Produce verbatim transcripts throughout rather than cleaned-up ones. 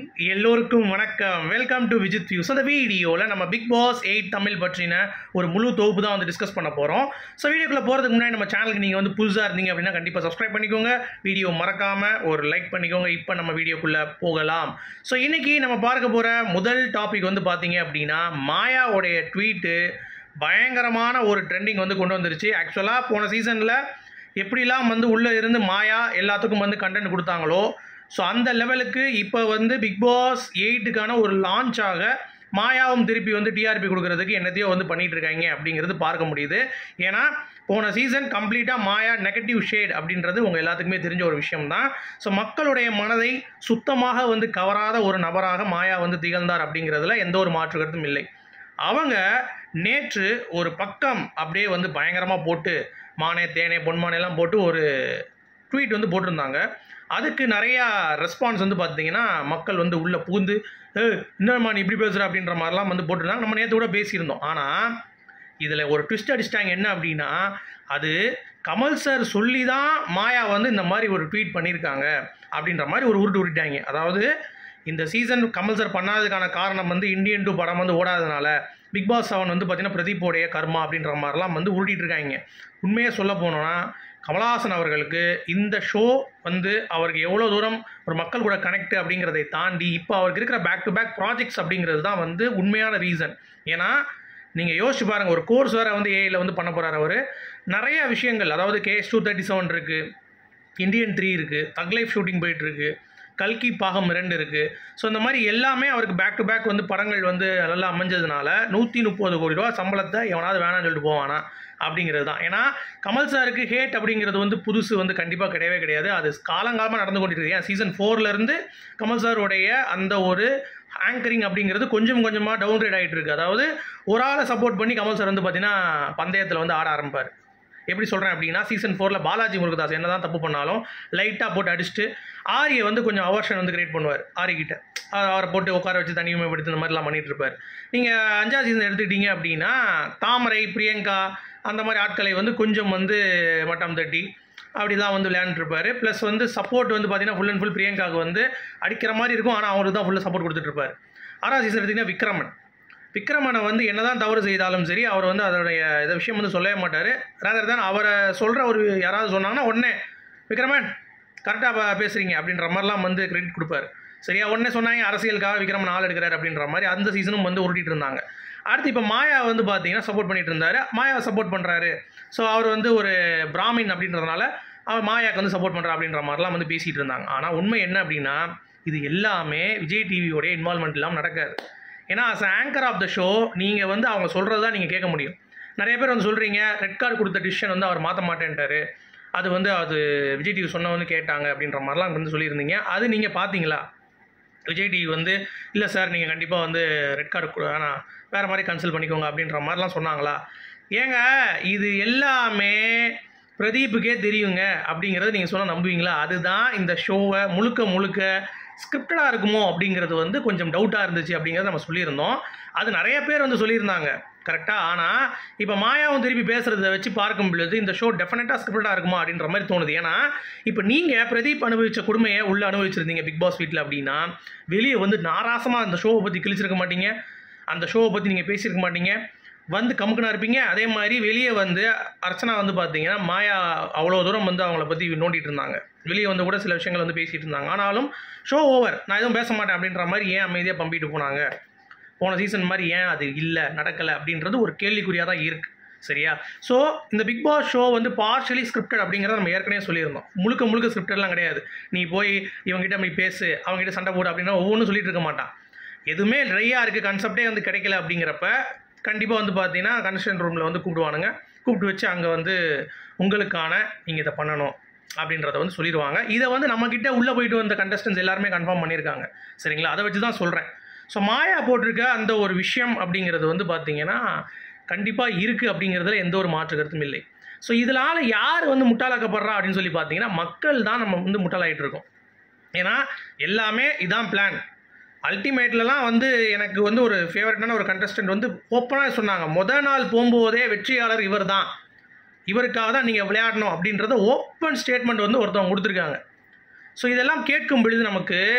எல்லோருக்கும் வணக்கம். Welcome to Vijith view. So இந்த வீடியோவில் நம்ம பிக் பாஸ் எயிட் தமிழ் பற்றின ஒரு முழு தொகுப்பு தான் வந்து டிஸ்கஸ் பண்ண போகிறோம். ஸோ வீடியோக்குள்ளே போகிறதுக்கு முன்னாடி நம்ம சேனலுக்கு நீங்கள் வந்து புதுசாக இருந்தீங்க அப்படின்னா கண்டிப்பாக சப்ஸ்கிரைப் பண்ணிக்கோங்க. வீடியோ மறக்காமல் ஒரு லைக் பண்ணிக்கோங்க. இப்போ நம்ம வீடியோக்குள்ளே போகலாம். ஸோ இன்றைக்கி நம்ம பார்க்க போகிற முதல் டாபிக் வந்து பார்த்தீங்க அப்படின்னா மாயாவுடைய ட்வீட்டு பயங்கரமான ஒரு ட்ரெண்டிங் வந்து கொண்டு வந்துருச்சு. ஆக்சுவலாக போன சீசனில் எப்படிலாம் வந்து உள்ளே இருந்து மாயா எல்லாத்துக்கும் வந்து கண்டென்ட் கொடுத்தாங்களோ ஸோ அந்த லெவலுக்கு இப்போ வந்து பிக் பாஸ் எயிட்டுக்கான ஒரு லான்ச்சாக மாயாவும் திருப்பி வந்து டிஆர்பி கொடுக்கறதுக்கு என்னத்தையோ வந்து பண்ணிகிட்டு இருக்காங்க அப்படிங்கிறது பார்க்க முடியுது. ஏன்னா போன சீசன் கம்ப்ளீட்டாக மாயா நெகட்டிவ் ஷேட் அப்படின்றது உங்கள் எல்லாத்துக்குமே தெரிஞ்ச ஒரு விஷயம் தான். ஸோ மக்களுடைய மனதை சுத்தமாக வந்து கவராத ஒரு நபராக மாயா வந்து திகழ்ந்தார் அப்படிங்கிறதுல எந்த ஒரு மாற்று கருத்தும் இல்லை. அவங்க நேற்று ஒரு பக்கம் அப்படியே வந்து பயங்கரமாக போட்டு மானே தேனே பொன்மானேலாம் போட்டு ஒரு ட்வீட் வந்து போட்டிருந்தாங்க. அதுக்கு நிறையா ரெஸ்பான்ஸ் வந்து பார்த்தீங்கன்னா மக்கள் வந்து உள்ளே புகுந்து ஏ என்னம்மா நீ இப்படி பேசுகிற அப்படின்ற மாதிரிலாம் வந்து போட்டிருந்தாங்க. நம்ம நேற்று கூட பேசியிருந்தோம். ஆனால் இதில் ஒரு ட்விஸ்ட் அடிச்சிட்டாங்க. என்ன அப்படின்னா அது கமல் சார் சொல்லி தான் மாயா வந்து இந்த மாதிரி ஒரு ட்வீட் பண்ணியிருக்காங்க அப்படின்ற மாதிரி ஒரு உருட்டு உருட்டாங்க. அதாவது இந்த சீசன் கமல் சார் பண்ணாததுக்கான காரணம் வந்து இந்தியன் டூ படம் வந்து ஓடாதனால பிக் பாஸ் செவன் வந்து பார்த்தீங்கன்னா பிரதீப்போடைய கர்மா அப்படின்ற மாதிரிலாம் வந்து உருட்டிகிட்டு இருக்காங்க. உண்மையாக சொல்ல போனோன்னா கமலஹாசன் அவர்களுக்கு இந்த ஷோ வந்து அவருக்கு எவ்வளோ தூரம் ஒரு மக்கள் கூட கனெக்ட் அப்படிங்கிறதை தாண்டி இப்போ அவருக்கு இருக்கிற பேக் டு பேக் ப்ராஜெக்ட்ஸ் அப்படிங்கிறது தான் வந்து உண்மையான ரீசன். ஏன்னா நீங்கள் யோசிச்சு பாருங்கள், ஒரு கோர்ஸ் வேறு வந்து ஏஐயில் வந்து பண்ண போகிறார் அவர். நிறைய விஷயங்கள், அதாவது கேஎஸ் டூ தேர்ட்டி செவன் இருக்குது, இந்தியன் த்ரீ இருக்குது, தக் லைஃப் ஷூட்டிங் போயிட்டுருக்கு, கல்கி பாகம் ரெண்டு இருக்குது. ஸோ இந்த மாதிரி எல்லாமே அவருக்கு பேக் டு பேக் வந்து படங்கள் வந்து நல்லா அமைஞ்சதுனால நூற்றி முப்பது கோடி ரூபா சம்பளத்தை எவனாவது வேணான்னு சொல்லிட்டு போவானா அப்படிங்கிறது தான். ஏன்னா கமல் சாருக்கு ஹேட் அப்படிங்கிறது வந்து புதுசு வந்து கண்டிப்பாக கிடையவே கிடையாது. அது காலங்காலமாக நடந்து கொண்டிருக்கு. ஏன் சீசன் ஃபோர்லேருந்து கமல் சாருடைய அந்த ஒரு ஆங்கரிங் அப்படிங்கிறது கொஞ்சம் கொஞ்சமாக டவுன் கிரேட் ஆகிட்டு இருக்குது. அதாவது ஒரு ஆளை சப்போர்ட் பண்ணி கமல் சார் வந்து பார்த்தீங்கன்னா பந்தயத்தில் வந்து ஆட ஆரம்பிப்பார். எப்படி சொல்கிறேன் அப்படின்னா சீசன் ஃபோரில் பாலாஜி முருகதாஸ் என்ன தான் தப்பு பண்ணாலும் லைட்டாக போட்டு அடிச்சுட்டு ஆரியை வந்து கொஞ்சம் அவர்ஷன் வந்து கிரியேட் பண்ணுவார். ஆரிக்கிட்ட அவரை போட்டு உட்கார வச்சு தனிமைப்படுத்தி இந்த மாதிரிலாம் பண்ணிகிட்டு இருப்பார். நீங்கள் அஞ்சாவது சீசன் எடுத்துக்கிட்டீங்க அப்படின்னா தாமரை, பிரியங்கா அந்த மாதிரி ஆட்களை வந்து கொஞ்சம் வந்து மட்டம் தட்டி அப்படி தான் வந்து விளையாண்டுருப்பார். ப்ளஸ் வந்து சப்போர்ட் வந்து பார்த்தீங்கன்னா ஃபுல் அண்ட் ஃபுல் பிரியங்காவுக்கு வந்து அடிக்கிற மாதிரி இருக்கும். ஆனால் அவருக்கு தான் ஃபுல்லாக சப்போர்ட் கொடுத்துட்ருப்பார். ஆறாவது சீசன் எடுத்திங்கன்னா விக்ரமன் விக்ரமனை வந்து என்ன தான் தவறு செய்தாலும் சரி அவர் வந்து அதோடைய இதை விஷயம் வந்து சொல்லவே மாட்டார். ரேதர் தான் அவரை சொல்கிற ஒரு யாராவது சொன்னாங்கன்னா உடனே விக்ரமன் கரெக்டாக பேசுகிறீங்க அப்படின்ற மாதிரிலாம் வந்து கிரெடிட் கொடுப்பார். சரியா உடனே சொன்னாங்க அரசியலுக்காக விக்ரமன் ஆள் எடுக்கிறார் அப்படின்ற மாதிரி அந்த சீசனும் வந்து உருட்டிட்டு இருந்தாங்க. அடுத்து இப்போ மாயா வந்து பார்த்தீங்கன்னா சப்போர்ட் பண்ணிட்டு இருந்தார். மாயா சப்போர்ட் பண்ணுறாரு. ஸோ அவர் வந்து ஒரு பிராமின் அப்படின்றதுனால அவர் மாயாவுக்கு வந்து சப்போர்ட் பண்ணுறா அப்படின்ற மாதிரிலாம் வந்து பேசிகிட்டு இருந்தாங்க. ஆனால் உண்மை என்ன அப்படின்னா இது எல்லாமே விஜய் டிவியோடைய இன்வால்மெண்ட் இல்லாமல் நடக்காது. ஏன்னா as anchor of the show நீங்கள் வந்து அவங்க சொல்கிறது தான் நீங்கள் கேட்க முடியும். நிறைய பேர் வந்து சொல்கிறீங்க ரெட் கார்டு கொடுத்த டிசிஷன் வந்து அவர் மாற்ற மாட்டேன்ட்டார், அது வந்து அது விஜய் டிவி சொன்ன வந்து கேட்டாங்க அப்படின்ற மாதிரிலாம் வந்து சொல்லியிருந்தீங்க. அது நீங்கள் பார்த்தீங்களா? விஜய் டிவி வந்து இல்லை சார் நீங்கள் கண்டிப்பாக வந்து ரெட் கார்டு ஆனால் வேறு மாதிரி கன்சல்ட் பண்ணிக்கோங்க அப்படின்ற மாதிரிலாம் சொன்னாங்களா? ஏங்க இது எல்லாமே பிரதீப்புக்கே தெரியுங்க அப்படிங்கிறது நீங்கள் சொன்னால் நம்புவீங்களா? அதுதான் இந்த ஷோவை முழுக்க முழுக்க ஸ்கிரிப்டடாக இருக்குமோ அப்படிங்கிறது வந்து கொஞ்சம் டவுட்டாக இருந்துச்சு அப்படிங்கிறத நம்ம சொல்லியிருந்தோம். அது நிறைய பேர் வந்து சொல்லியிருந்தாங்க கரெக்டாக. ஆனால் இப்போ மாயாவும் திருப்பி பேசுகிறத வச்சு பார்க்கும் பொழுது இந்த ஷோ டெஃபினட்டாக ஸ்கிரிப்டடாக இருக்குமா அப்படின்ற மாதிரி தோணுது. ஏன்னா இப்போ நீங்கள் பிரதீப் அனுபவித்த கொடுமையை உள்ளே அனுபவிச்சிருந்தீங்க பிக் பாஸ் வீட்டில் அப்படின்னா வெளியே வந்து நாராசமாக அந்த ஷோவை பற்றி கிழிச்சிருக்க மாட்டீங்க, அந்த ஷோவை பற்றி நீங்கள் பேசியிருக்க மாட்டீங்க, வந்து கமுக்குனா இருப்பீங்க. அதே மாதிரி வெளியே வந்து அர்ச்சனா வந்து பார்த்தீங்கன்னா மாயா அவ்வளோ தூரம் வந்து அவங்கள பற்றி நோண்டிட்டு இருந்தாங்க. வெளியே வந்து கூட சில விஷயங்கள் வந்து பேசிகிட்டு இருந்தாங்க. ஆனாலும் ஷோ ஓவர் நான் எதுவும் பேச மாட்டேன் அப்படின்ற மாதிரி ஏன் அமைதியாக பம்பிட்டு போனாங்க? போன சீசன் மாதிரி ஏன் அது இல்லை நடக்கலை அப்படின்றது ஒரு கேள்விக்குறியாக தான் இருக்குது. சரியா? ஸோ இந்த பிக் பாஸ் ஷோ வந்து பார்ஷியலி ஸ்கிரிப்டட் அப்படிங்கிறத நம்ம ஏற்கனவே சொல்லியிருந்தோம். முழுக்க முழுக்க ஸ்கிரிப்டட்லாம் கிடையாது. நீ போய் இவங்ககிட்ட அப்படி பேசு அவங்ககிட்ட சண்டை போடு அப்படின்னா ஒவ்வொன்றும் சொல்லிட்டு இருக்க மாட்டான். எதுவுமே ட்ரையாக இருக்குது, கன்செப்டே வந்து கிடைக்கல அப்படிங்கிறப்ப கண்டிப்பாக வந்து பார்த்தீங்கன்னா கன்ஸ்ட்ரக்ஷன் ரூமில் வந்து கூப்பிடுவானுங்க. கூப்பிட்டு வச்சு அங்கே வந்து உங்களுக்கான நீங்கள் இதை பண்ணணும் அப்படின்றத வந்து சொல்லிடுவாங்க. இதை வந்து நம்மக்கிட்ட உள்ளே போயிட்டு வந்த கண்டஸ்டன்ஸ் எல்லாருமே கன்ஃபார்ம் பண்ணியிருக்காங்க. சரிங்களா? அதை வச்சு தான் சொல்கிறேன். ஸோ மாயா போட்டிருக்க அந்த ஒரு விஷயம் அப்படிங்கிறது வந்து பார்த்தீங்கன்னா கண்டிப்பாக இருக்குது அப்படிங்கிறதுல எந்த ஒரு மாற்று கருத்தும் இல்லை. ஸோ இதனால் யார் வந்து முட்டாளாக்கப்படுறா அப்படின்னு சொல்லி பார்த்தீங்கன்னா மக்கள் தான் நம்ம வந்து முட்டாளாகிட்டு இருக்கோம். ஏன்னா எல்லாமே இதான் பிளான். அல்டிமேட்லலாம் வந்து எனக்கு வந்து ஒரு ஃபேவரட்டான ஒரு கண்டஸ்டன்ட் வந்து ஓப்பனாக சொன்னாங்க, மொதல் நாள் போகும்போதே வெற்றியாளர் இவர் தான், இவருக்காக தான் நீங்கள் விளையாடணும் அப்படின்றத ஓப்பன் ஸ்டேட்மெண்ட் வந்து ஒருத்தவங்க கொடுத்துருக்காங்க. ஸோ இதெல்லாம் கேட்கும் பொழுது நமக்கு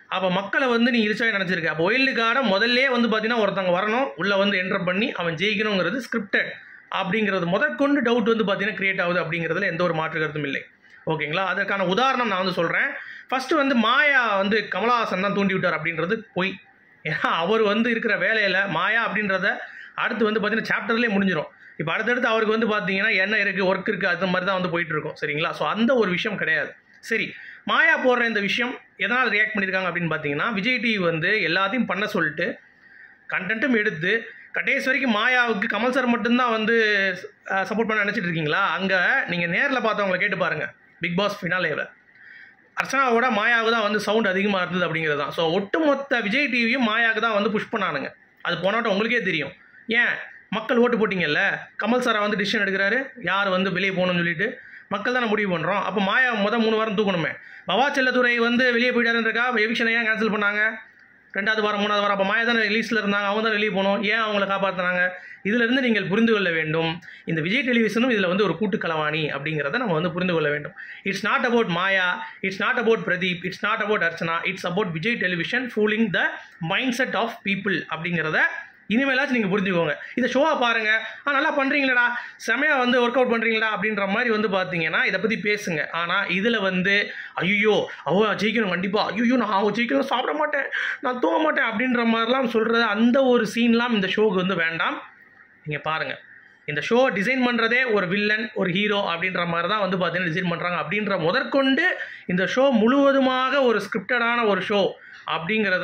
அப்போ மக்களை வந்து நீ இழிச்சாவே நினச்சிருக்க. அப்போ ஒயில்டு கார்டை முதல்லே வந்து பார்த்தீங்கன்னா ஒருத்தவங்க வரணும், உள்ளே வந்து என்டர் பண்ணி அவன் ஜெயிக்கணுங்கிறது ஸ்கிரிப்டட் அப்படிங்கிறது முதற்கொண்டு டவுட் வந்து பார்த்தீங்கன்னா கிரியேட் ஆகுது அப்படிங்கிறதுல எந்த ஒரு மாற்று கருத்தும் இல்லை. ஓகேங்களா? அதற்கான உதாரணம் நான் வந்து சொல்கிறேன். ஃபஸ்ட்டு வந்து மாயா வந்து கமலஹாசன் தான் தூண்டி விட்டார் அப்படின்றது பொய். ஏன்னா அவர் வந்து இருக்கிற வேலையில் மாயா அப்படின்றத அடுத்து வந்து பார்த்தீங்கன்னா சாப்டர்லேயே முடிஞ்சிடும். இப்போ அடுத்தடுத்து அவருக்கு வந்து பார்த்தீங்கன்னா என்ன இருக்குது, ஒர்க் இருக்குது, அது மாதிரி தான் வந்து போயிட்டுருக்கும். சரிங்களா? ஸோ அந்த ஒரு விஷயம் கிடையாது. சரி, மாயா போடுற இந்த விஷயம் எதனால் ரியாக்ட் பண்ணியிருக்காங்க அப்படின்னு பார்த்தீங்கன்னா, விஜய் டிவி வந்து எல்லாத்தையும் பண்ண சொல்லிட்டு கண்டென்ட்டும் எடுத்து கடைசி வரைக்கும் மாயாவுக்கு கமல் சார் மட்டும்தான் வந்து சப்போர்ட் பண்ண நினச்சிட்டு இருக்கீங்களா? அங்கே நீங்கள் நேரில் பார்த்தவங்களை கேட்டு பாருங்கள். பிக் பாஸ் ஃபினாலேவில் அர்ச்சனாவோட மாயாவுக்கு தான் வந்து சவுண்ட் அதிகமாக இருந்தது அப்படிங்கிறது தான். ஸோ ஒட்டுமொத்த விஜய் டிவியும் மாயாவுக்கு தான் வந்து புஷ் பண்ணானுங்க. அது போனாட்டம் உங்களுக்கே தெரியும். ஏன் மக்கள் ஓட்டு போட்டிங்கல்ல, கமல் சாரை வந்து டிசிஷன் எடுக்கிறாரு யார் வந்து வெளியே போகணும்னு சொல்லிட்டு மக்கள் தானே முடிவு பண்ணுறோம். அப்போ மாயா மொதல் மூணு வாரம் தூக்கணுமே. பவா செல்லத்துறை வந்து வெளியே போயிட்டாருன்றக்கா எவிக்ஷனை ஏன் கேன்சல் பண்ணாங்க? ரெண்டாவது வாரம் மூணாவது வாரம் அப்போ மாயா தானே ரிலீஸில் இருந்தாங்க, அவங்க தான் வெளியே போகணும், ஏன் அவங்கள காப்பாற்றினாங்க? இதிலிருந்து நீங்கள் புரிந்து கொள்ள வேண்டும், இந்த விஜய் டெலிவிஷனும் இதில் வந்து ஒரு கூட்டுக்களவாணி அப்படிங்கிறத நம்ம வந்து புரிந்து கொள்ள வேண்டும். It's not about Maya, it's not about Pradeep, it's not about Archana, it's about Vijay television fooling the mind set of people அப்படிங்கிறத இனிமேலாச்சும் நீங்கள் புரிஞ்சுக்கோங்க. இதை ஷோவாக பாருங்கள், ஆ நல்லா பண்ணுறீங்களா, செமையாக வந்து ஒர்க் அவுட் பண்ணுறீங்களா அப்படின்ற மாதிரி வந்து பார்த்தீங்கன்னா இதை பற்றி பேசுங்க. ஆனால் இதில் வந்து ஐயோ அவ ஜெயிக்கணும் கண்டிப்பாக, ஐயோ நான் அவள் ஜெயிக்கணும் சாப்பிட மாட்டேன், நான் தூங்க மாட்டேன் அப்படின்ற மாதிரிலாம் சொல்கிறது அந்த ஒரு சீன்லாம் இந்த ஷோவுக்கு வந்து வேண்டாம். நீங்கள் பாருங்கள், இந்த ஷோ டிசைன் பண்ணுறதே ஒரு வில்லன் ஒரு ஹீரோ அப்படின்ற மாதிரி தான் வந்து பார்த்தீங்கன்னா டிசைன் பண்ணுறாங்க. அப்படின்ற முதற்கொண்டு இந்த ஷோ முழுவதுமாக ஒரு ஸ்கிரிப்டடான ஒரு ஷோ அப்படிங்கிறத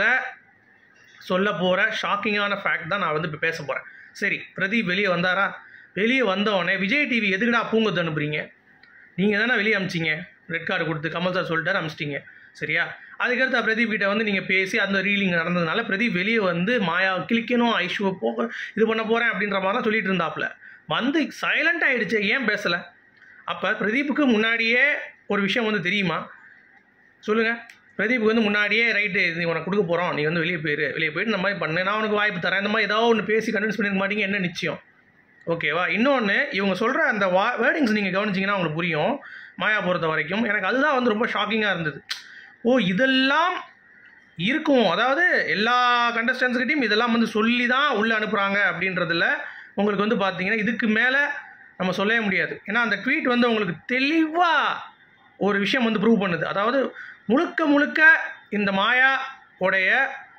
சொல்ல போகிற ஷாக்கிங்கான ஃபேக்ட் தான் நான் வந்து இப்போ பேச போகிறேன். சரி, பிரதீப் வெளியே வந்தாரா? வெளியே வந்தவொடனே விஜய் டிவி எதுக்குடா பூங்கொத்து அனுப்புறீங்க? நீங்கள் தானே வெளியே அமிச்சிங்க, ரெட் கார்டு கொடுத்து கமல் சார் சொல்லிட்டாரு அமிச்சிட்டிங்க. சரியா? அதுக்கடுத்து பிரதீப் கிட்ட வந்து நீங்கள் பேசி அந்த ரீலிங் நடந்ததுனால பிரதீப் வெளியே வந்து மாயா கிளிக்கணும், ஐஷுவை போக இது பண்ண போகிறேன் அப்படின்ற மாதிரிலாம் சொல்லிட்டு இருந்தாப்புல. வந்து சைலண்ட் ஆகிடுச்சு, ஏன் பேசலை? அப்போ பிரதீப்புக்கு முன்னாடியே ஒரு விஷயம் வந்து தெரியுமா? சொல்லுங்கள். பிரதீப்புக்கு வந்து முன்னாடியே ரைட்டு நீ உனக்கு கொடுக்க போகிறோம், நீ வந்து வெளியே போயிரு, வெளியே போயிட்டு இந்த மாதிரி பண்ணு, நான் உனக்கு வாய்ப்பு தரேன், இந்த மாதிரி ஏதாவது ஒன்று பேசி கன்வின்ஸ் பண்ணிருக்க மாட்டீங்க, என்ன நிச்சயம்? ஓகேவா? இன்னொன்று, இவங்க சொல்கிற அந்த வா வேர்டிங்ஸ் நீங்கள் கவனிச்சிங்கன்னா உங்களுக்கு புரியும். மாயா பொறுத்த வரைக்கும் எனக்கு அதுதான் வந்து ரொம்ப ஷாக்கிங்காக இருந்தது. ஓ இதெல்லாம் இருக்கும், அதாவது எல்லா கண்டஸ்டன்ஸ்கிட்டையும் இதெல்லாம் வந்து சொல்லி தான் உள்ளே அனுப்புகிறாங்க அப்படின்றதுல உங்களுக்கு வந்து பார்த்தீங்கன்னா இதுக்கு மேலே நம்ம சொல்லவே முடியாது. ஏன்னா அந்த ட்வீட் வந்து உங்களுக்கு தெளிவாக ஒரு விஷயம் வந்து ப்ரூவ் பண்ணுது. அதாவது முழுக்க முழுக்க இந்த மாயா உடைய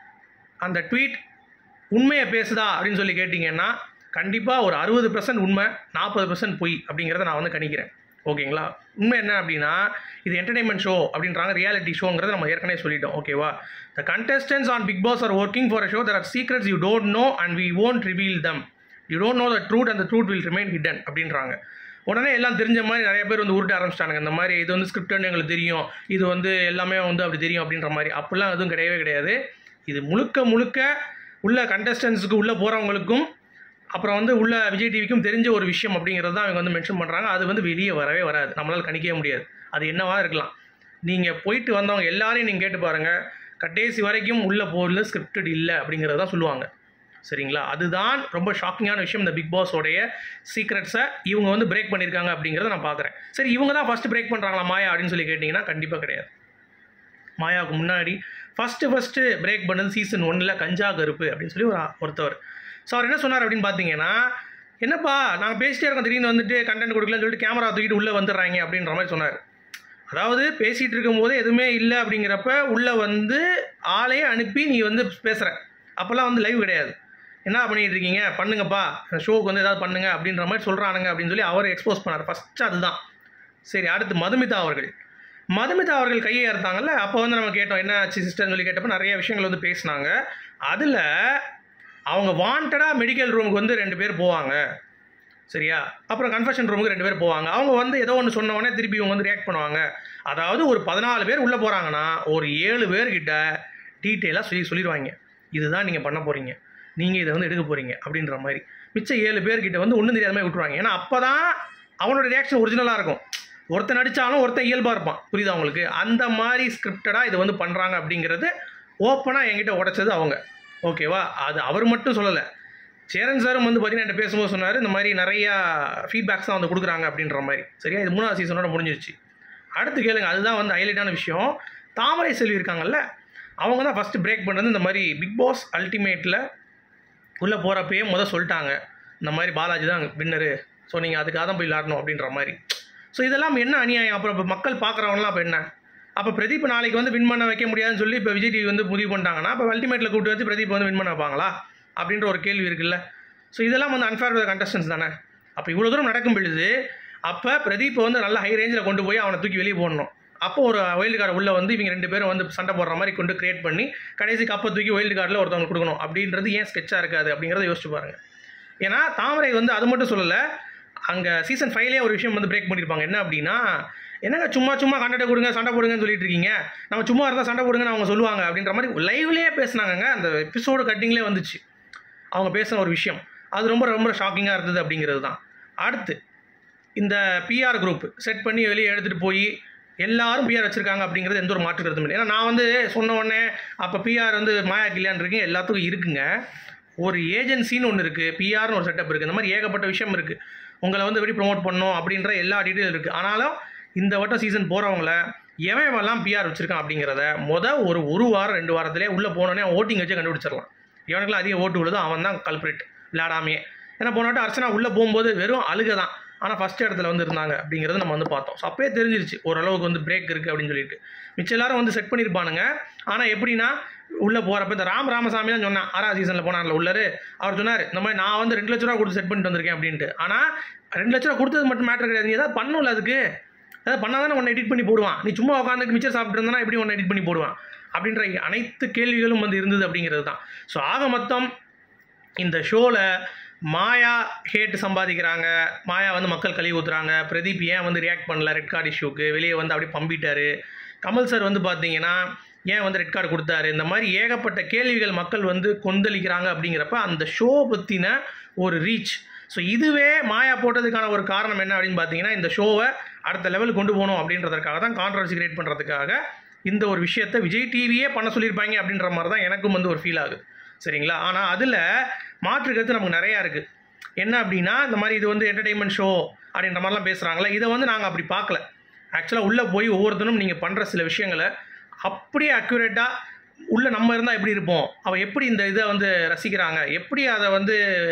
அந்த ட்வீட் உண்மையை பேசுதா அப்படின்னு சொல்லி கேட்டிங்கன்னா கண்டிப்பாக ஒரு அறுபது பர்சன்ட் உண்மை, நாற்பது பர்சன்ட் பொய் அப்படிங்கிறத நான் வந்து கணிக்கிறேன். ஓகேங்களா? உண்மை என்ன அப்படின்னா இது என்டர்டைன்மெண்ட் ஷோ அப்படின்றாங்க, ரியாலிட்டி ஷோங்கிறத நம்ம ஏற்கனவே சொல்லிட்டோம். ஓகேவா? The contestants on Bigg Boss are working for a show that are secrets you don't know and we won't reveal them, you don't know the truth and the truth will remain hidden அப்படின்றாங்க. உடனே எல்லாம் தெரிஞ்ச மாதிரி நிறைய பேர் வந்து உருட்ட ஆரம்பிச்சிட்டானுங்க. இந்த மாதிரி இது வந்து ஸ்கிரிப்ட்னு எங்களுக்கு தெரியும், இது வந்து எல்லாமே வந்து அப்படி தெரியும் அப்படின்ற மாதிரி. அப்படிலாம் எதுவும் கிடையவே கிடையாது. இது முழுக்க முழுக்க உள்ள கண்டஸ்டன்ஸுக்கு உள்ளே போகிறவங்களுக்கும் அப்புறம் வந்து உள்ள விஜய் டிவிக்கும் தெரிஞ்ச ஒரு விஷயம் அப்படிங்கிறது தான் அவங்க வந்து மென்ஷன் பண்ணுறாங்க. அது வந்து வெளியே வரவே வராது, நம்மளால் கணிக்கவே முடியாது. அது என்னவா இருக்கலாம். நீங்கள் போயிட்டு வந்தவங்க எல்லாரையும் நீங்கள் கேட்டு பாருங்கள், கடைசி வரைக்கும் உள்ளே போகல ஸ்கிரிப்டட் இல்லை அப்படிங்கிறது தான் சொல்லுவாங்க. சரிங்களா? அதுதான் ரொம்ப ஷாக்கிங்கான விஷயம். இந்த பிக் பாஸோடைய சீக்ரெட்ஸை இவங்க வந்து பிரேக் பண்ணியிருக்காங்க அப்படிங்கிறத நான் பார்க்குறேன். சரி, இவங்க தான் ஃபஸ்ட்டு பிரேக் பண்ணுறாங்களா மாயா அப்படின்னு சொல்லி கேட்டிங்கன்னா கண்டிப்பாக கிடையாது. மாயாவுக்கு முன்னாடி ஃபஸ்ட்டு ஃபஸ்ட்டு பிரேக் பண்ணது சீசன் ஒன்னில் கஞ்சா கருப்பு அப்படின்னு சொல்லி ஒரு ஒருத்தவர். ஸோ அவர் என்ன சொன்னார் அப்படின்னு பார்த்தீங்கன்னா, என்னப்பா நாங்கள் பேசிட்டே இருக்கோம், திடீர்னு வந்துட்டு கண்டென்ட் கொடுக்கலன்னு சொல்லிட்டு கேமரா தூக்கிட்டு உள்ளே வந்துடுறாங்க அப்படின்ற மாதிரி சொன்னார். அதாவது பேசிகிட்டு இருக்கும்போது எதுவுமே இல்லை அப்படிங்கிறப்ப உள்ளே வந்து ஆளையே அனுப்பி நீ வந்து பேசுகிற, அப்போல்லாம் வந்து லைவ் கிடையாது, என்ன பண்ணிகிட்டு இருக்கீங்க, பண்ணுங்கப்பா ஷோவுக்கு வந்து ஏதாவது பண்ணுங்க அப்படின்ற மாதிரி சொல்கிறானுங்க அப்படின்னு சொல்லி அவர் எக்ஸ்போஸ் பண்ணார். ஃபஸ்ட்டு அதுதான். சரி, அடுத்து மதுமிதா அவர்கள் மதுமிதா அவர்கள் கையை ஏற்றாங்கல்ல, அப்போ வந்து நம்ம கேட்டோம் என்ன ஆச்சு சிஸ்டர்னு சொல்லி கேட்டப்போ நிறைய விஷயங்கள் வந்து பேசினாங்க. அதில் அவங்க வாண்டடாக மெடிக்கல் ரூமுக்கு வந்து ரெண்டு பேர் போவாங்க, சரியா? அப்புறம் கன்ஃபெஷன் ரூமுக்கு ரெண்டு பேர் போவாங்க. அவங்க வந்து ஏதோ ஒன்று சொன்னவொடனே திருப்பி இவங்க வந்து ரியாக்ட் பண்ணுவாங்க. அதாவது ஒரு பதினாலு பேர் உள்ளே போகிறாங்கன்னா ஒரு ஏழு பேர்கிட்ட டீட்டெயிலாக சொல்லி சொல்லிடுவாங்க, இதுதான் நீங்கள் பண்ண போகிறீங்க, நீங்கள் இதை வந்து எடுக்க போகிறீங்க அப்படின்ற மாதிரி. மிச்சம் ஏழு பேர்கிட்ட வந்து ஒன்றும் தெரியாத மாதிரி விட்டுருவாங்க. ஏன்னா அப்போ தான் அவனோட ரியாக்ஷன் ஒரிஜினலாக இருக்கும். ஒருத்தன் நடித்தாலும் ஒருத்தன் இயல்பாக இருப்பான், புரியுதா உங்களுக்கு? அந்த மாதிரி ஸ்கிரிப்டடாக இது வந்து பண்ணுறாங்க அப்படிங்கிறது ஓப்பனாக என்கிட்ட உடைச்சது அவங்க. ஓகேவா? அது அவர் மட்டும் சொல்லலை, சேரன் சாரும் வந்து பார்த்தீங்கன்னா என்கிட்ட பேசும்போது சொன்னார், இந்த மாதிரி நிறையா ஃபீட்பேக்ஸ் தான் வந்து கொடுக்குறாங்க அப்படின்ற மாதிரி. சரியா? இது மூணாவது சீசனோட முடிஞ்சிருச்சு. அடுத்து கேளுங்க, அதுதான் வந்து ஹைலைட்டான விஷயம். தாமரை செல்வி இருக்காங்கல்ல, அவங்க தான் ஃபஸ்ட்டு பிரேக் பண்ணுறது. இந்த மாதிரி பிக் பாஸ் அல்டிமேட்டில் உள்ளே போகிறப்பயே முதல் சொல்லிட்டாங்க, இந்த மாதிரி பாலாஜி தான் வின்னரு, ஸோ நீங்கள் அதுக்காக தான் போய் விளாடணும் அப்படின்ற மாதிரி. ஸோ இதெல்லாம் என்ன அநியாயம்? அப்புறம் இப்போ மக்கள் பார்க்குறவங்களாம் அப்போ என்ன, அப்போ பிரதீப் நாளைக்கு வந்து வின் பண்ண வைக்க முடியாதுன்னு சொல்லி இப்போ விஜய் டிவி வந்து முடிவு பண்ணிட்டாங்கன்னா அப்போ அல்டிமேட்டில் கூப்பிட்டு வச்சு பிரதீப் வந்து வின் பண்ண வைப்பாங்களா அப்படின்ற ஒரு கேள்வி இருக்குல்ல. ஸோ இதெல்லாம் வந்து அன்ஃபேர் வித் கண்டஸ்டன்ஸ் தானே. அப்போ இவ்வளோ தூரம் நடக்கும் பொழுது அப்போ பிரதீப்பை வந்து நல்ல ஹை ரேஞ்சில் கொண்டு போய் அவனை தூக்கி வெளியே போடணும். அப்போ ஒரு வைல்டு கார்டு உள்ளே வந்து இவங்க ரெண்டு பேரும் வந்து சண்டை போடுற மாதிரி கொண்டு கிரியேட் பண்ணி கடைசி கப்பை தூக்கி வைல்டு கார்டில் ஒருத்தவங்க கொடுக்கணும் அப்படின்றது ஏன் ஸ்கெட்சாக இருக்காது அப்படிங்கிறத யோசிச்சு பாருங்கள். ஏன்னா தாமரை வந்து அது மட்டும் சொல்லலை, அங்கே சீசன் ஃபைவ்லேயே ஒரு விஷயம் வந்து பிரேக் பண்ணியிருப்பாங்க. என்ன அப்படின்னா, என்னங்க சும்மா சும்மா கண்டக்டை கொடுங்க சண்டை போடுங்கன்னு சொல்லிட்டு இருக்கீங்க, நம்ம சும்மா இருந்தால் சண்டை போடுங்கன்னு அவங்க சொல்லுவாங்க அப்படின்ற மாதிரி லைவ்லேயே பேசினாங்க. அந்த எபிசோடு கட்டிங்லேயே வந்துச்சு அவங்க பேசின ஒரு விஷயம். அது ரொம்ப ரொம்ப ஷாக்கிங்காக இருந்தது அப்படிங்கிறது தான். அடுத்து இந்த பிஆர் குரூப் செட் பண்ணி வெளியே எடுத்துகிட்டு போய் எல்லாரும் பிஆர் வச்சுருக்காங்க அப்படிங்கிறது எந்த ஒரு மாற்று கருத்தும் இல்லை. ஏன்னா நான் வந்து சொன்ன உடனே அப்போ பிஆர் வந்து மாயா கில்லியான் இருக்கீங்க, எல்லாத்துக்கும் இருக்குங்க. ஒரு ஏஜென்சின்னு ஒன்று இருக்குது, பிஆர்னு ஒரு செட்டப் இருக்குது, இந்த மாதிரி ஏகப்பட்ட விஷயம் இருக்குது. உங்களை வந்து எப்படி ப்ரொமோட் பண்ணணும் அப்படின்ற எல்லா டீட்டெயில் இருக்குது. ஆனாலும் இந்த வட்டம் சீசன் போகிறவங்கள எவன் பிஆர் வச்சுருக்கான் அப்படிங்கிறத மொதல் ஒரு ஒரு வாரம் ரெண்டு வாரத்திலே உள்ளே போனோடனே ஓட்டிங் வச்சு கண்டுபிடிச்சிடலாம். எவனுக்குலாம் அதிக ஓட்டு விழுதோ அவன் தான் கல்பிரேட் விளையாடாமையே. ஏன்னா போன வட்டம் அர்ச்சனா உள்ளே போகும்போது வெறும் அழுக தான், ஆனால் ஃபஸ்ட் இடத்துல வந்து இருந்தாங்க அப்படிங்கிறது நம்ம வந்து பார்த்தோம். ஸோ அப்போயே தெரிஞ்சிருச்சு ஓரளவுக்கு வந்து பிரேக் இருக்குது அப்படின்னு சொல்லிட்டு. மிச்சம் எல்லாரும் வந்து செட் பண்ணியிருப்பானுங்க. ஆனால் எப்படின்னா உள்ளே போகிறப்ப இந்த ராம் ராமசாமி தான் சொன்னான், ஆறாவது சீசனில் போனார்ல உள்ளரு, அவர் சொன்னார் இந்த மாதிரி நான் வந்து ரெண்டு லட்ச ரூபா கொடுத்து செட் பண்ணிட்டு வந்திருக்கேன் அப்படின்ட்டு. ஆனால் ரெண்டு லட்ச ரூபா கொடுத்தது மட்டும் மேட்டர் கிடையாது, நீ ஏதாவது பண்ணல, அதுக்கு ஏதாவது பண்ணால் தானே ஒன்று எடிட் பண்ணி போடுவான், நீ சும்மா உட்காந்து மிச்சர் சாப்பிட்டு இருந்தானா எப்படி ஒன்று எடிட் பண்ணி போடுவான் அப்படின்ற அனைத்து கேள்விகளும் வந்து இருந்தது அப்படிங்கிறது தான். ஸோ ஆக மொத்தம் இந்த ஷோவில் மாயா ஹேட் சம்பாதிக்கிறாங்க, மாயா வந்து மக்கள் கழுவி ஊற்றுறாங்க, பிரதீப் ஏன் வந்து ரியாக்ட் பண்ணல ரெட் கார்டு இஷ்யூக்கு, வெளியே வந்து அப்படியே பம்பிட்டார், கமல் சார் வந்து பார்த்தீங்கன்னா ஏன் வந்து ரெட் கார்டு கொடுத்தாரு, இந்த மாதிரி ஏகப்பட்ட கேள்விகள் மக்கள் வந்து கொந்தளிக்கிறாங்க. அப்படிங்கிறப்ப அந்த ஷோ பற்றின ஒரு ரீச். ஸோ இதுவே மாயா போட்டதுக்கான ஒரு காரணம் என்ன அப்படின்னு பார்த்தீங்கன்னா, இந்த ஷோவை அடுத்த லெவலுக்கு கொண்டு போகணும் அப்படின்றதுக்காக தான், கான்ட்ரவர்சி கிரியேட் பண்ணுறதுக்காக இந்த ஒரு விஷயத்தை விஜய் டிவியே பண்ண சொல்லியிருப்பாங்க அப்படின்ற மாதிரி தான் எனக்கும் வந்து ஒரு ஃபீல் ஆகுது. சரிங்களா? ஆனால் அதில் மாற்று கருத்து நமக்கு நிறையா இருக்குது. என்ன அப்படின்னா, இந்த மாதிரி இது வந்து என்டர்டெயின்மெண்ட் ஷோ அப்படின்ற மாதிரிலாம் பேசுகிறாங்களே, இதை வந்து நாங்கள் அப்படி பார்க்கல. ஆக்சுவலாக உள்ளே போய் ஒவ்வொருத்தரும் நீங்கள் பண்ணுற சில விஷயங்களை அப்படியே அக்யூரேட்டாக உள்ளே நம்ம இருந்தால் எப்படி இருப்போம், அவள் எப்படி இந்த இதை வந்து ரசிக்கிறாங்க, எப்படி அதை வந்து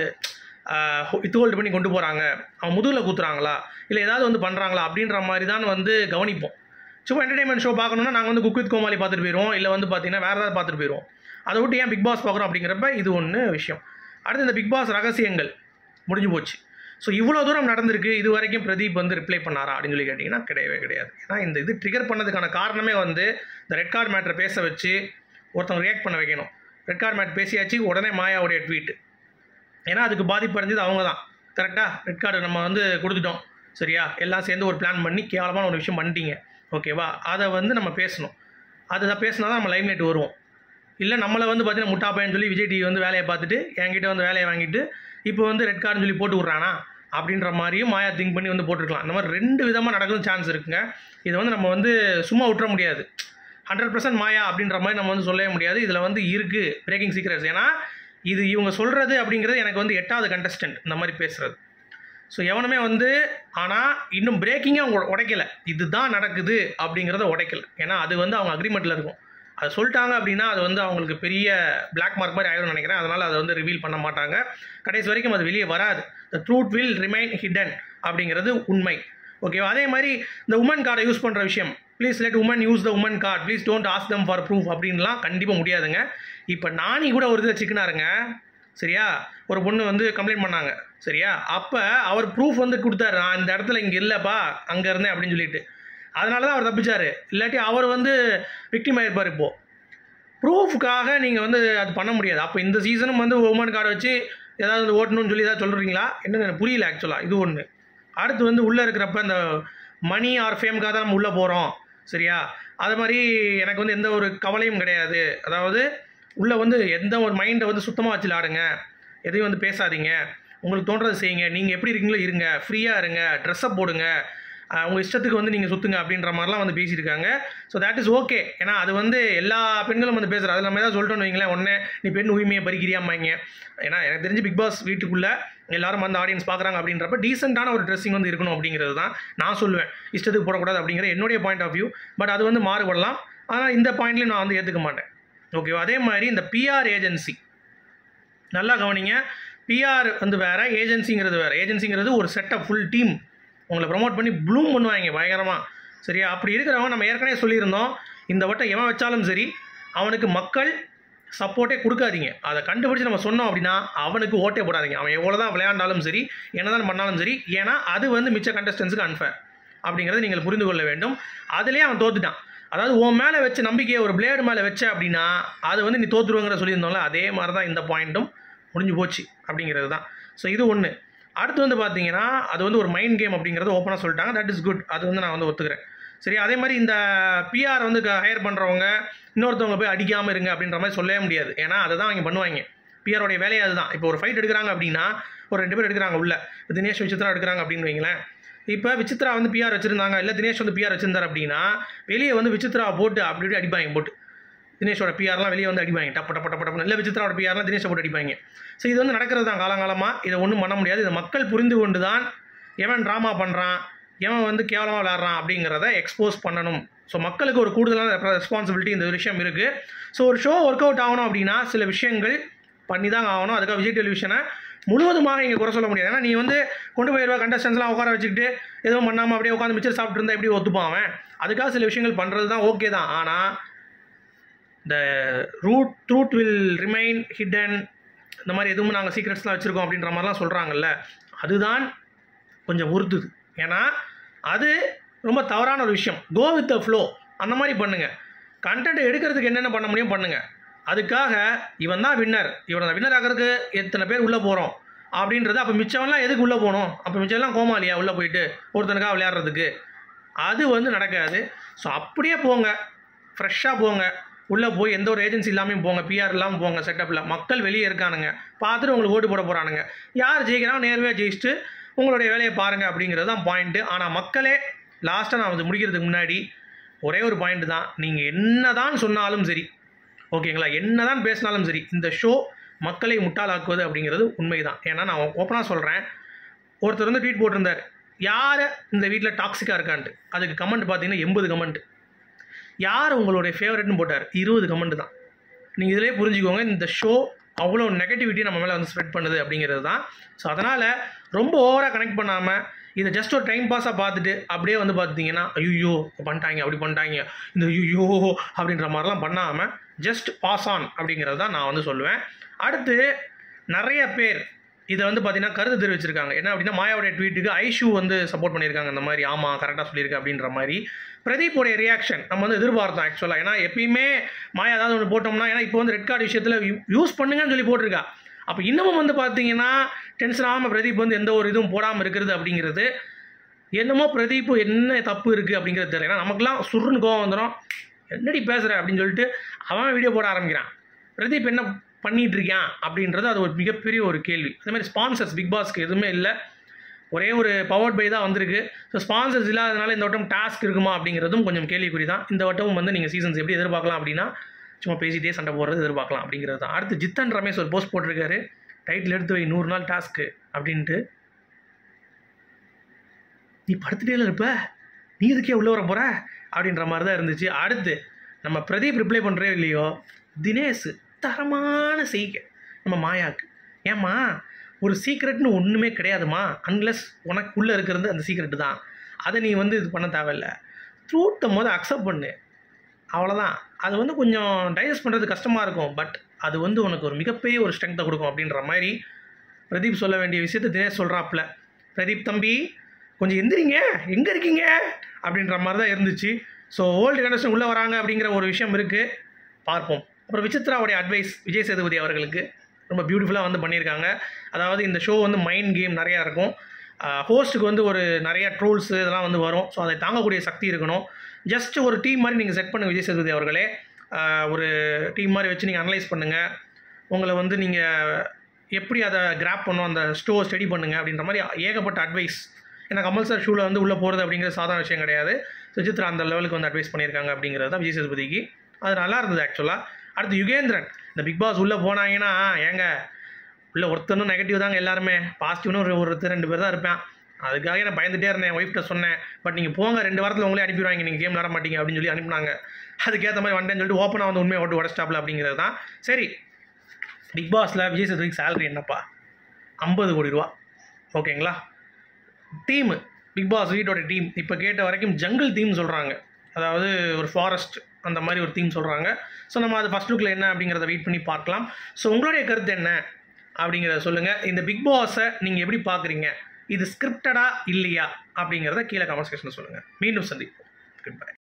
இத்துகோல்டு பண்ணி கொண்டு போகிறாங்க, அவன் முதுகில் கூத்துறாங்களா இல்லை ஏதாவது வந்து பண்ணுறாங்களா அப்படின்ற மாதிரி தான் வந்து கவனிப்போம். சும்மா என்டர்டெயின்மெண்ட் ஷோ பார்க்கணுன்னா நாங்கள் வந்து குக் வித் கோமாளி பார்த்துட்டு போயிடுவோம், இல்லை வந்து பார்த்தீங்கன்னா வேறு ஏதாவது பார்த்துட்டு போயிடுவோம். அதை விட்டு ஏன் பிக் பாஸ் பார்க்குறோம் அப்படிங்கிறப்ப இது ஒன்று விஷயம். அடுத்து இந்த பிக் பாஸ் ரகசியங்கள் முடிஞ்சு போச்சு. ஸோ இவ்வளோ தூரம் நடந்திருக்கு, இது வரைக்கும் பிரதீப் வந்து ரிப்ளை பண்ணாரா அப்படின்னு சொல்லி கேட்டிங்கன்னா கிடையவே கிடையாது. ஏன்னா இந்த இது ட்ரிகர் பண்ணதுக்கான காரணமே வந்து இந்த ரெட் கார்டு மேட்டரை பேச வச்சு ஒருத்தவங்க ரியாக்ட் பண்ண வைக்கணும். ரெட் கார்டு மேட் பேசியாச்சு, உடனே மாயாவுடைய ட்வீட். ஏன்னா அதுக்கு பாதிப்பு அடைஞ்சது அவங்க தான். கரெக்டாக ரெட் கார்டு நம்ம வந்து கொடுத்துட்டோம், சரியா, எல்லாம் சேர்ந்து ஒரு பிளான் பண்ணி கேவலமான ஒரு விஷயம் பண்ணிட்டீங்க, ஓகேவா, அதை வந்து நம்ம பேசணும். அதை பேசினா தான் நம்ம லைம் லைட் வருவோம். இல்லை நம்மளை வந்து பார்த்தீங்கன்னா முட்டாப்பையன்னு சொல்லி விஜய் டிவி வந்து வேலையை பார்த்துட்டு என்கிட்ட வந்து வேலையை வாங்கிட்டு இப்போ வந்து ரெட் கார்டுன்னு சொல்லி போட்டு விட்றானா அப்படின்ற மாதிரியும் மாயா திங்க் பண்ணி வந்து போட்டுருக்கலாம். இந்த மாதிரி ரெண்டு விதமாக நடக்கும் சான்ஸ் இருக்குங்க. இதை வந்து நம்ம வந்து சும்மா விட்டுற முடியாது. ஹண்ட்ரட் பர்சன்ட் மாயா அப்படின்ற மாதிரி நம்ம வந்து சொல்லவே முடியாது. இதில் வந்து இருக்குது பிரேக்கிங் சீக்ரெட்ஸ். ஏன்னா இது இவங்க சொல்கிறது அப்படிங்கிறது எனக்கு வந்து எட்டாவது கண்டஸ்டன்ட் இந்த மாதிரி பேசுகிறது. ஸோ எவனுமே வந்து ஆனால் இன்னும் பிரேக்கிங்காக அவங்க உடைக்கலை, இதுதான் நடக்குது அப்படிங்கிறத உடைக்கலை. ஏன்னா அது வந்து அவங்க அக்ரிமெண்ட்டில் இருக்கும். அதை சொல்லிட்டாங்க அப்படின்னா அது வந்து அவங்களுக்கு பெரிய பிளாக் மார்க் மாதிரி ஆகிடும்னு நினைக்கிறேன். அதனால் அதை வந்து ரிவீல் பண்ண மாட்டாங்க. கடைசி வரைக்கும் அது வெளியே வராது. The truth will remain hidden அப்படிங்கிறது உண்மை. ஓகேவா? அதே மாதிரி இந்த உமன் கார்டை யூஸ் பண்ணுற விஷயம், please let woman use the woman card, please don't ask them for proof அப்படின்லாம் கண்டிப்பாக முடியாதுங்க. இப்போ நானி கூட ஒரு இதில் சிக்கனாருங்க, சரியா, ஒரு பொண்ணு வந்து கம்ப்ளைண்ட் பண்ணாங்க, சரியா, அப்போ அவர் ப்ரூஃப் வந்து கொடுத்தாரு, நான் இந்த இடத்துல இங்கே இல்லைப்பா அங்கே இருந்தேன் அப்படின்னு சொல்லிட்டு. அதனால தான் அவர் தப்பிச்சார். இல்லாட்டி அவர் வந்து விக்டிம் ஆகிருப்பார். இப்போது ப்ரூஃப்காக நீங்கள் வந்து அது பண்ண முடியாது. அப்போ இந்த சீசனும் வந்து உமன் கார்டை வச்சு ஏதாவது ஓட்டணும்னு சொல்லி ஏதாவது சொல்கிறீங்களா என்னன்னு எனக்கு புரியல ஆக்சுவலாக. இது ஒன்று. அடுத்து வந்து உள்ளே இருக்கிறப்ப இந்த மணி ஆர் ஃபேமுக்காக தான் நம்ம உள்ளே போகிறோம், சரியா, அது மாதிரி எனக்கு வந்து எந்த ஒரு கவலையும் கிடையாது. அதாவது உள்ளே வந்து எந்த ஒரு மைண்டை வந்து சுத்தமாக வச்சு விளாடுங்க, எதையும் வந்து பேசாதீங்க, உங்களுக்கு தோன்றதை செய்யுங்க, நீங்கள் எப்படி இருக்கீங்களோ இருங்க, ஃப்ரீயாக இருங்க, ட்ரெஸ்ஸப் போடுங்க, உங்கள் இஷ்டத்துக்கு வந்து நீங்கள் சுற்றுங்க அப்படின்ற மாதிரிலாம் வந்து பேசியிருக்காங்க. So that is okay. ஏன்னா அது வந்து எல்லா பெண்களும் வந்து பேசுகிறாங்க. அது நம்ம ஏதாவது சொல்லிட்டோன்னு வைங்களேன், உடனே நீ பெண் உரிமையை பறிக்கிறியாமாங்க. ஏன்னா எனக்கு தெரிஞ்சு பிக் பாஸ் வீட்டுக்குள்ளே எல்லாரும் வந்து ஆடியன்ஸ் பார்க்குறாங்க அப்படின்றப்ப டீசெண்டான ஒரு ட்ரெஸ்ஸிங் வந்து இருக்கணும் அப்படிங்கிறது தான் நான் சொல்லுவேன். இஷ்டத்துக்கு போடக்கூடாது அப்படிங்கிற என்னுடைய பாயிண்ட் ஆஃப் வியூ. பட் அது வந்து மாறுபடலாம். ஆனால் இந்த பாயிண்ட்லையும் நான் வந்து ஏற்றுக்க மாட்டேன். ஓகேவா? அதே மாதிரி இந்த பிஆர் ஏஜென்சி நல்லா கவனிங்க. பிஆர் வந்து வேறு, ஏஜென்சிங்கிறது வேறு. ஏஜென்சிங்கிறது ஒரு செட்டப் ஃபுல் டீம் உங்களை ப்ரொமோட் பண்ணி ப்ளூம் பண்ணுவாங்க பயங்கரமாக. சரியா? அப்படி இருக்கிறவங்க நம்ம ஏற்கனவே சொல்லியிருந்தோம், இந்த வட்டம் எவன் வச்சாலும் சரி அவனுக்கு மக்கள் சப்போர்ட்டே கொடுக்காதீங்க. அதை கண்டுபிடிச்சி நம்ம சொன்னோம் அப்படின்னா அவனுக்கு ஓட்டே போடாதீங்க. அவன் எவ்வளோ தான் விளையாண்டாலும் சரி, என்ன தான் பண்ணாலும் சரி. ஏன்னா அது வந்து மிச்ச கண்டஸ்டன்ஸுக்கு அன்ஃபேர் அப்படிங்கிறத நீங்கள் புரிந்து கொள்ள வேண்டும். அதுலேயே அவன் தோத்துட்டான். அதாவது உன் மேலே வச்ச நம்பிக்கையை ஒரு பிளேடு மேலே வச்ச அப்படின்னா அது வந்து நீ தோற்றுருவங்கிற சொல்லியிருந்தோம்ல, அதே மாதிரி தான் இந்த பாயிண்ட்டும் முடிஞ்சு போச்சு அப்படிங்கிறது தான். ஸோ இது ஒன்று. அடுத்து வந்து பார்த்தீங்கன்னா அது வந்து ஒரு மைண்ட் கேம் அப்படிங்கிறது ஓப்பனாக சொல்லிட்டாங்க. That is good. அது வந்து நான் வந்து ஒத்துக்கிறேன். சரி, அதே மாதிரி இந்த பிஆர் வந்து ஹையர் பண்ணுறவங்க இன்னொருத்தவங்க போய் அடிக்காமல் இருங்க அப்படின்ற மாதிரி சொல்லவே முடியாது. ஏன்னா அதை தான் அவங்க பண்ணுவாங்க. பிஆரோடைய வேலையை அதுதான். இப்போ ஒரு ஃபைட் எடுக்கிறாங்க அப்படின்னா ஒரு ரெண்டு பேர் எடுக்கிறாங்க உள்ள, தினேஷ் விசித்ரா எடுக்கிறாங்க அப்படின்னு வைங்களேன். இப்போ விசித்ரா வந்து பிஆர் வச்சுருந்தாங்க, இல்லை தினேஷ் வந்து பிஆர் வச்சிருந்தார் அப்படின்னா வெளியே வந்து விசித்ரா போட்டு அப்படி இப்படி அடிப்பாங்க. போட்டு தினேஷோட பிஆர்லாம் வெளியே வந்து அடிப்பாங்க டப்ப டப்ப டப்ப டப்புன்னு. இல்லை விசித்ராவோட பிஆர்லாம் தினேஷை போட்டு அடிப்பாங்க. ஸோ இது வந்து நடக்கிறது தான் காலங்காலமாக. இதை ஒன்றும் பண்ண முடியாது. இதை மக்கள் புரிந்து கொண்டு தான் எவன் ட்ராமா பண்ணுறான், எவன் வந்து கேவலமாக விளையாடுறான் அப்படிங்கிறத எக்ஸ்போஸ் பண்ணணும். ஸோ மக்களுக்கு ஒரு கூடுதலான ரெஸ்பான்சிபிலிட்டி இந்த விஷயம் இருக்குது. ஸோ ஒரு ஷோ ஒர்க் அவுட் ஆகணும் அப்படின்னா சில விஷயங்கள் பண்ணி தான் ஆகணும். அதுக்காக விஜய் டெலிவிஷனை முழுவதுமாக இங்கே குறை சொல்ல முடியாது. ஏன்னா நீ வந்து கொண்டு போயிடுவா கண்டஸ்டன்ஸ்லாம் உட்கார வச்சுக்கிட்டு எதுவும் பண்ணாமல் அப்படியே உட்காந்து மிச்சர் சாப்பிட்டு இருந்தால் எப்படி ஒத்துப்பான்? அதுக்காக சில விஷயங்கள் பண்ணுறது தான் ஓகே தான். ஆனால் இந்த root truth will remain hidden, இந்த மாதிரி எதுவும் நாங்கள் சீக்ரெட்ஸ்லாம் வச்சுருக்கோம் அப்படின்ற மாதிரிலாம் சொல்கிறாங்கல்ல, அதுதான் கொஞ்சம் உறுத்துது. ஏன்னா அது ரொம்ப தவறான ஒரு விஷயம். கோ வித் த ஃப்ளோ அந்த மாதிரி பண்ணுங்கள். கண்டென்ட் எடுக்கிறதுக்கு என்னென்ன பண்ண முடியும் பண்ணுங்கள். அதுக்காக இவன் தான் வின்னர், இவனை வின்னர் ஆகிறதுக்கு எத்தனை பேர் உள்ளே போகிறோம் அப்படின்றது. அப்போ மிச்சம்லாம் எதுக்கு உள்ளே போகணும்? அப்போ மிச்சம்லாம் கோமாளியா உள்ளே போயிட்டு ஒருத்தனுக்காக விளையாடுறதுக்கு? அது வந்து நடக்காது. ஸோ அப்படியே போங்க, ஃப்ரெஷ்ஷாக போங்க. உள்ளே போய் எந்த ஒரு ஏஜென்சி இல்லாமல் போங்க, பிஆர் இல்லாமல் போங்க. செட்டப்பில் மக்கள் வெளியே இருக்கானுங்க, பார்த்துட்டு உங்களுக்கு ஓட்டு போட போகிறானுங்க. யார் ஜெயிக்கிறாங்க நேர்மையாக ஜெயிச்சுட்டு உங்களுடைய வேலையை பாருங்கள் அப்படிங்கிறது தான் பாயிண்ட்டு. ஆனால் மக்களே லாஸ்ட்டாக நான் வந்து முடிக்கிறதுக்கு முன்னாடி ஒரே ஒரு பாயிண்ட் தான். நீங்கள் என்ன தான் சொன்னாலும் சரி, ஓகேங்களா, என்ன தான் பேசினாலும் சரி, இந்த ஷோ மக்களை முட்டாளாக்குவது அப்படிங்கிறது உண்மை தான். ஏன்னா நான் ஓப்பனாக சொல்கிறேன், ஒருத்தர் வந்து ட்வீட் போட்டிருந்தார், யார் இந்த வீட்டில் டாக்ஸிக்காக இருக்கான்ட்டு. அதுக்கு கமெண்ட் பார்த்தீங்கன்னா எண்பது கமெண்ட். யார் உங்களுடைய ஃபேவரட்னு போட்டார், இருபது கமெண்ட் தான். நீங்கள் இதிலே புரிஞ்சுக்கோங்க இந்த ஷோ அவ்வளோ நெகட்டிவிட்டி நம்ம மேலே வந்து ஸ்ப்ரெட் பண்ணுது அப்படிங்கிறது தான். ஸோ அதனால் ரொம்ப ஓவராக கனெக்ட் பண்ணாமல் இதை ஜஸ்ட் ஒரு டைம் பாஸாக பார்த்துட்டு அப்படியே வந்து பார்த்தீங்கன்னா ஐயோ பண்ணிட்டாங்க அப்படி பண்ணிட்டாங்க இந்த ஐயோ அப்படின்ற மாதிரிலாம் பண்ணாமல் ஜஸ்ட் பாஸ் ஆன் அப்படிங்கிறது தான் நான் வந்து சொல்லுவேன். அடுத்து நிறைய பேர் இதை வந்து பார்த்தீங்கன்னா கருத்து தெரிவிச்சிருக்காங்க. என்ன அப்படின்னா மாயாவுடைய ட்வீட்டுக்கு ஐஷு வந்து சப்போர்ட் பண்ணியிருக்காங்க. இந்த மாதிரி ஆமாம் கரெக்டாக சொல்லியிருக்கு அப்படின்ற மாதிரி. பிரதீப்போடைய ரியாக்ஷன் நம்ம வந்து எதிர்பார்த்தோம் ஆக்சுவலாக. ஏன்னா எப்பயுமே மாயா ஏதாவது ஒன்று போட்டோம்னா, ஏன்னா இப்போ வந்து ரெட் கார்டு விஷயத்தில் யூஸ் பண்ணுங்கன்னு சொல்லி போட்டிருக்கா. அப்போ இன்னமும் வந்து பார்த்தீங்கன்னா டென்ஷன் ஆகாமல் பிரதீப் வந்து எந்த ஒரு இதுவும் போடாமல் இருக்கிறது அப்படிங்கிறது என்னமோ பிரதீப் என்ன தப்பு இருக்குது அப்படிங்கிறது தெரியல. ஏன்னா நமக்குலாம் சுருன்னு கோவம் வந்துடும், என்னடி பேசுகிற அப்படின்னு சொல்லிட்டு அவன் வீடியோ போட ஆரம்பிக்கிறான். பிரதீப் என்ன பண்ணிகிட்டு இருக்கான் அப்படின்றது அது ஒரு மிகப்பெரிய ஒரு கேள்வி. அதே மாதிரி ஸ்பான்சர்ஸ் பிக் பாஸ்க்கு எதுவுமே இல்லை, ஒரே ஒரு பவர்ட் பை தான் வந்திருக்கு. ஸோ ஸ்பான்சர்ஸ் இல்லாதனால இந்த வட்டம் டாஸ்க் இருக்குமா அப்படிங்கிறதும் கொஞ்சம் கேள்விக்குறி தான். இந்த வட்டமும் வந்து நீங்கள் சீசன்ஸ் எப்படி எதிர்பார்க்கலாம் அப்படின்னா சும்மா பேசிகிட்டே சண்டை போடுறது எதிர்பார்க்கலாம் அப்படிங்கிறது தான். அடுத்து ஜித்தன் ரமேஷ் ஒரு போஸ்ட் போட்டிருக்காரு, டைட்டில் எடுத்து வை நூறு நாள் டாஸ்க்கு அப்படின்ட்டு. நீ படுத்துட்டே இருப்ப, நீ இதுக்கே உள்ளே வர போகிற அப்படின்ற மாதிரி தான் இருந்துச்சு. அடுத்து நம்ம பிரதீப் ரிப்ளை பண்ணுறே இல்லையோ, தினேஷ் தரமான செய்க நம்ம மாயாவுக்கு, ஏம்மா ஒரு சீக்ரெட்னு ஒன்றுமே கிடையாதுமா, அன்லெஸ் உனக்குள்ளே இருக்கிறது அந்த சீக்ரெட்டு தான், அதை நீ வந்து இது பண்ண தேவையில்லை, ட்ரூத்தை போது அக்செப்ட் பண்ணு, அவ்வளோதான். அது வந்து கொஞ்சம் டைஜஸ்ட் பண்ணுறது கஷ்டமாக இருக்கும், பட் அது வந்து உனக்கு ஒரு மிகப்பெரிய ஒரு ஸ்ட்ரென்த்தை கொடுக்கும் அப்படின்ற மாதிரி பிரதீப் சொல்ல வேண்டிய விஷயத்தை தினேஷ் சொல்கிறாப்புல. பிரதீப் தம்பி கொஞ்சம் எந்திரிங்க, எங்கே இருக்கீங்க அப்படின்ற மாதிரி தான் இருந்துச்சு. ஸோ ஓல்டு கண்டஸ்டன் உள்ளே வராங்க அப்படிங்கிற ஒரு விஷயம் இருக்குது, பார்ப்போம். அப்புறம் விசித்ராவுடைய அட்வைஸ் விஜய் சேதுபதி அவர்களுக்கு ரொம்ப பியூட்டிஃபுல்லாக வந்து பண்ணியிருக்காங்க. அதாவது இந்த ஷோ வந்து மைண்ட் கேம் நிறையா இருக்கும், ஹோஸ்ட்டுக்கு வந்து ஒரு நிறையா ட்ரோல்ஸு இதெல்லாம் வந்து வரும். ஸோ அதை தாங்கக்கூடிய சக்தி இருக்கணும். ஜஸ்ட் ஒரு டீம் மாதிரி நீங்கள் செட் பண்ணுங்கள் விஜய் சேதுபதி அவர்களே. ஒரு டீம் மாதிரி வச்சு நீங்கள் அனலைஸ் பண்ணுங்கள், உங்களை வந்து நீங்கள் எப்படி அதை கிராப் பண்ணணும், அந்த ஸ்டோ ஸ்டடி பண்ணுங்கள் அப்படின்ற மாதிரி ஏகப்பட்ட அட்வைஸ். ஏன்னா கமல் சார் ஷூவில் வந்து உள்ளே போகிறது அப்படிங்கிறது சாதாரண விஷயம் கிடையாது. சுஜித்ரா அந்த லெவலுக்கு வந்து அட்வைஸ் பண்ணியிருக்காங்க அப்படிங்கிறது தான் விஜய் சேதுபதிக்கு. அது நல்லா இருந்தது ஆக்சுவலாக. அடுத்து யுகேந்திரன், இந்த பிக் பாஸ் உள்ளே போனாங்கன்னா ஏங்க உள்ளே ஒருத்தனும் நெகட்டிவ் தாங்க, எல்லாருமே பாசிட்டிவ்னு ஒரு ஒருத்தர் ரெண்டு பேர் தான் இருப்பேன். அதுக்காக நான் பயந்துட்டே இருந்தேன், என் ஒய்ஃப்ட்ட சொன்னேன். பட் நீங்கள் போங்க, ரெண்டு வாரத்தில் உங்களே அனுப்பிடுவாங்க, நீங்கள் கேம் விளாட மாட்டீங்க அப்படின்னு சொல்லி அனுப்புனாங்க. அதுக்கேற்ற மாதிரி வந்தேன்னு சொல்லிட்டு ஓப்பனாக வந்து உண்மையை ஓட்டு உடச்சிட்டாப்ல அப்படிங்கிறது தான். சரி, பிக் பாஸில் விஜய் சேதுபதிக்கு சேலரி என்னப்பா? ஐம்பது கோடி ரூபா. ஓகேங்களா? டீமு பிக் பாஸ் வீட்டோட டீம் இப்போ கேட்ட வரைக்கும் ஜங்கிள் தீம் சொல்கிறாங்க. அதாவது ஒரு ஃபாரஸ்ட் அந்த மாதிரி ஒரு தீம் சொல்கிறாங்க. ஸோ நம்ம அது ஃபஸ்ட் லுக்கில் என்ன அப்படிங்கிறத வெயிட் பண்ணி பார்க்கலாம். ஸோ உங்களுடைய கருத்து என்ன அப்படிங்கிறத சொல்லுங்கள். இந்த பிக் பாஸை நீங்கள் எப்படி பார்க்குறீங்க? இது ஸ்கிரிப்டடா இல்லையா அப்படிங்கிறத கீழே கமெண்ட் செக்ஷனில் சொல்லுங்கள். மீண்டும் சந்திப்போம். Good by.